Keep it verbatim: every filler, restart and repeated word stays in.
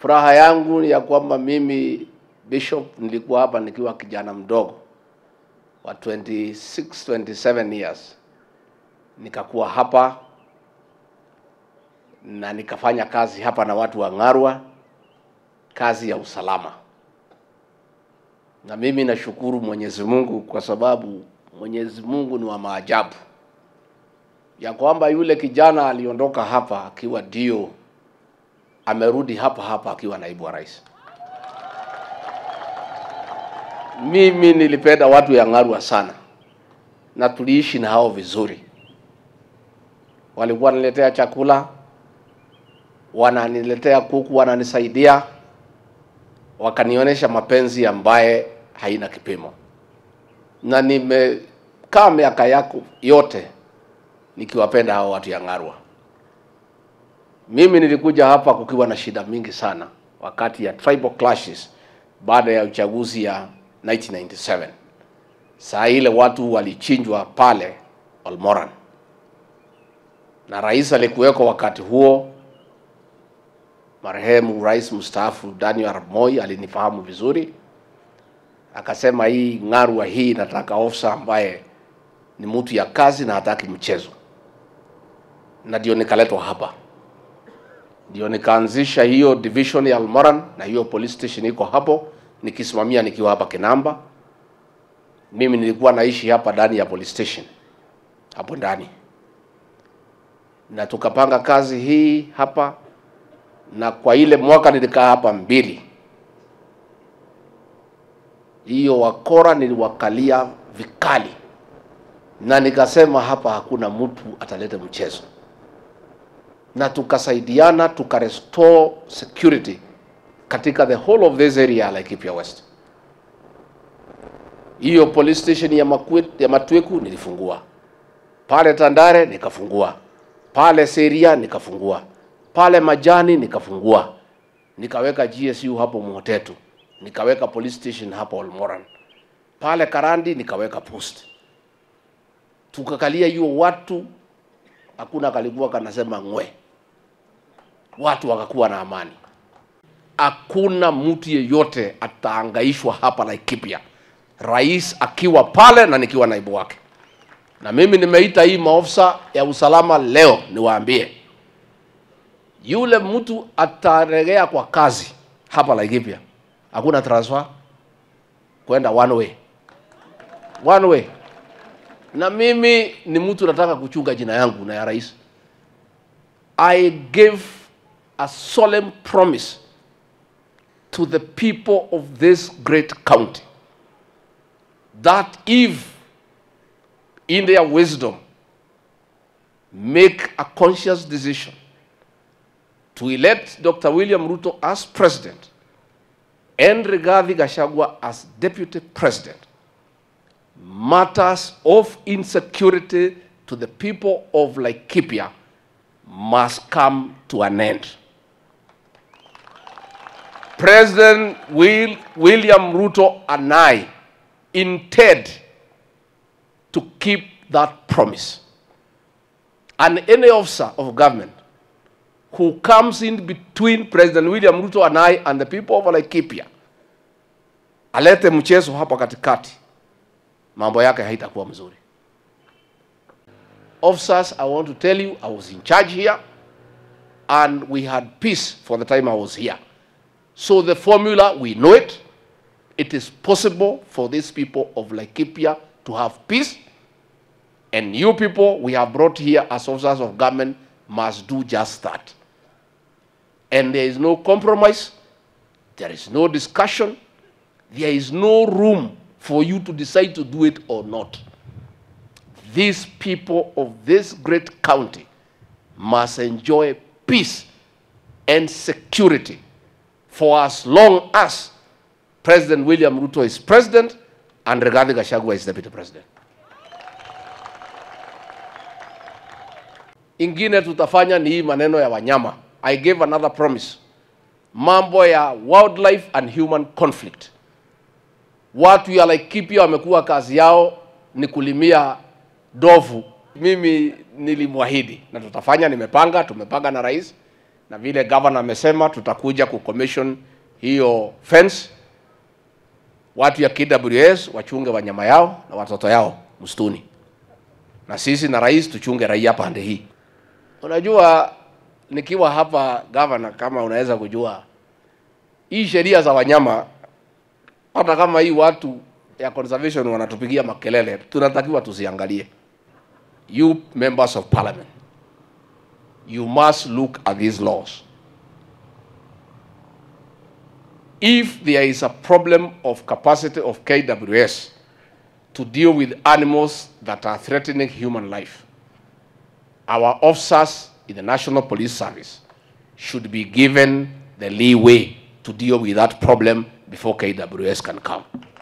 Furaha yangu ya kwamba mimi Bishop nilikuwa hapa nikiwa kijana mdogo wa twenty-six twenty-seven years. Nikakuwa hapa na nikafanya kazi hapa na watu wa Ngarwa, kazi ya usalama. Na mimi nashukuru Mwenyezi Mungu kwa sababu Mwenyezi Mungu ni wa maajabu. Ya kwamba yule kijana aliondoka hapa akiwa dio, amerudi hapa hapa akiwa naibu wa rais. Mimi nilipenda watu ya Ngarwa sana na tuliishi na hao vizuri. Walikuwa wananiletea chakula, wananiletea kuku, wananisaidia, wakanionyesha mapenzi ambaye haina kipimo. Na nimekaa miaka yako yote nikiwapenda hao watu ya Ngarwa. Mimi nilikuja hapa kukiwa na shida mingi sana wakati ya tribal clashes baada ya uchaguzi ya nineteen ninety-seven. Saa ile watu walichinjwa pale Olmoran. Na rais alikuweko wakati huo, marehemu rais mstaafu Daniel Arap Moi alinifahamu vizuri. Akasema hii Ngarwa hii nataka ofisa ambaye ni mtu ya kazi na hataki mchezo. Na ndio nikaletwa hapa. Ndio nikaanzisha hiyo division ya Olmoran na hiyo police station iko hapo nikisimamia nikiwa hapa Kinamba. Mimi nilikuwa naishi hapa ndani ya police station hapo ndani. Na tukapanga kazi hii hapa, na kwa ile mwaka nilikaa hapa mbili. Hiyo wakora niliwakalia vikali. Na nikasema hapa hakuna mtu ataleta mchezo. Na tukasaidiana, tukarestore security katika the whole of this area Laikipia West. Hiyo police station ya Makwet, ya Matweku nilifungua. Pale Tandare nikafungua. Pale Seria nikafungua. Pale Majani nikafungua. Nikaweka G S U hapo Mwotetu. Nikaweka police station hapo Olmoran. Pale Karandi nikaweka post. Tukakalia hiyo watu, hakuna kalikuwa kanasema ngwe. Watu wakakuwa na amani. Hakuna mtu yeyote ataangaishwa hapa Laikipia. Rais akiwa pale na nikiwa naibu wake. Na mimi nimeita hii maofisa ya usalama leo niwaambie, yule mtu ataregea kwa kazi hapa Laikipia, hakuna transfer kwenda one way. One way. Na mimi ni mtu nataka kuchunga jina yangu na ya rais. I gave a solemn promise to the people of this great county that if in their wisdom make a conscious decision to elect Doctor William Ruto as president and Rigathi Gachagua as deputy president, matters of insecurity to the people of Laikipia must come to an end. President Will, William Ruto and I intend to keep that promise. And any officer of government who comes in between President William Ruto and I and the people of Laikipia, alete mchezo hapa katikati, mambo yake haitakuwa mzuri. Officers, I want to tell you, I was in charge here and we had peace for the time I was here. So the formula, we know it. It is possible for these people of Laikipia to have peace. And you people we have brought here as officers of government must do just that. And there is no compromise. There is no discussion. There is no room for you to decide to do it or not. These people of this great county must enjoy peace and security for as long as President William Ruto is president and Rigathi Gachagua is deputy president. Ingine tutafanya ni hii maneno ya wanyama. I gave another promise. Mambo ya wildlife and human conflict. Watu ya Laikipia wamekuwa kazi yao ni kulimia ndovu. Mimi nilimwahidi na tutafanya, nimepanga, tumepanga na rais na vile governor amesema tutakuja kucommission hiyo fence. Watu ya K W S wachunge wanyama yao na watoto yao msituni, na sisi na rais tuchunge raia pande hii. Unajua, nikiwa hapa governor, kama unaweza kujua hii sheria za wanyama, hata kama hii watu ya conservation wanatupigia makelele, tunatakiwa tusiangalie. You members of parliament, you must look at these laws. If there is a problem of capacity of K W S to deal with animals that are threatening human life, our officers in the National Police Service should be given the leeway to deal with that problem before K W S can come.